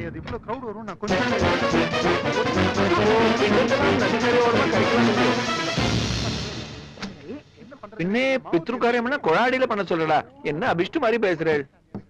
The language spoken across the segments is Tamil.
கிடையாது. இவ்வளவு crowd வரும் நான் கொஞ்சம் பின்னே பித்ரு காரியம்னா கொழாடியில பண்ண சொல்லடா. என்ன அபிஷ்டு மாதிரி பேசுறேன்.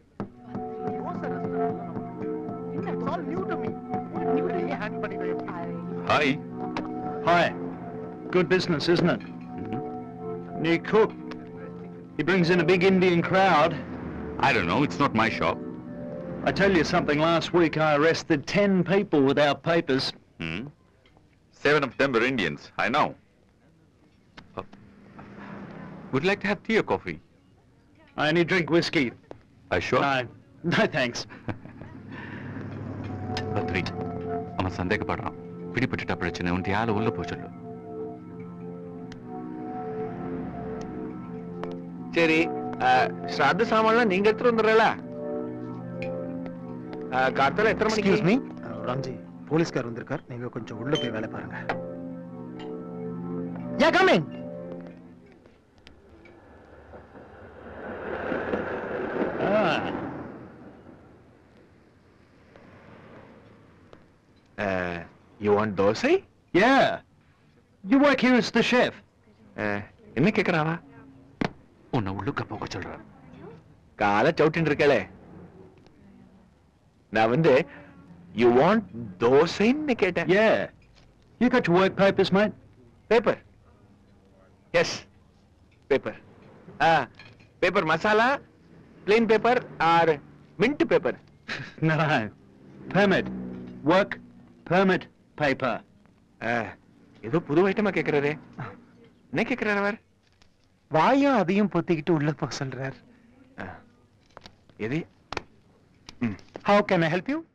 Hi. Hi. Good business, isn't it? New cook. He brings in a big Indian crowd. I don't know, it's not my shop. I tell you something, last week I arrested 10 people without papers. 7 of them were Indians, I know. Would you like to have tea or coffee? I only drink whiskey. Are you sure? No thanks. Patri, அவன் சந்தேகப்படுறான். பிடிபட்டுட்டா பிரச்சனை. உன் யால உள்ள போய் சொல்லு. சரி, ஸ்ராத்த சாமான்லாம் நீங்க எடுத்துட்டு வந்துடுறல? காத்தால எத்தனை மணிக்கு? Excuse me, ராம்ஜி, போலீஸ்கார் வந்திருக்கார். நீங்க கொஞ்சம் உள்ள போய் வேலை பாருங்க. Yeah, come in. You want dosai? Yeah. You work here as the chef. என்ன கேக்குறாவா? உன்னை உள்ளுக்க போக சொல்றான். கால சவுட்டின்னு இருக்கலே. நான் வந்து you want dosaiன்னு கேட்டேன். Yeah. You got your work papers, mate? Paper. Yes. Paper. Paper masala, plain paper or mint paper? No. Permit. Work permit paper. ஏதோ புது ஐட்டமா கேக்குறாரே. என்ன கேக்குறாரு அவர்? வாயும் அதையும் பொத்திக்கிட்டு உள்ள போக சொல்றார். எது? How can I help you?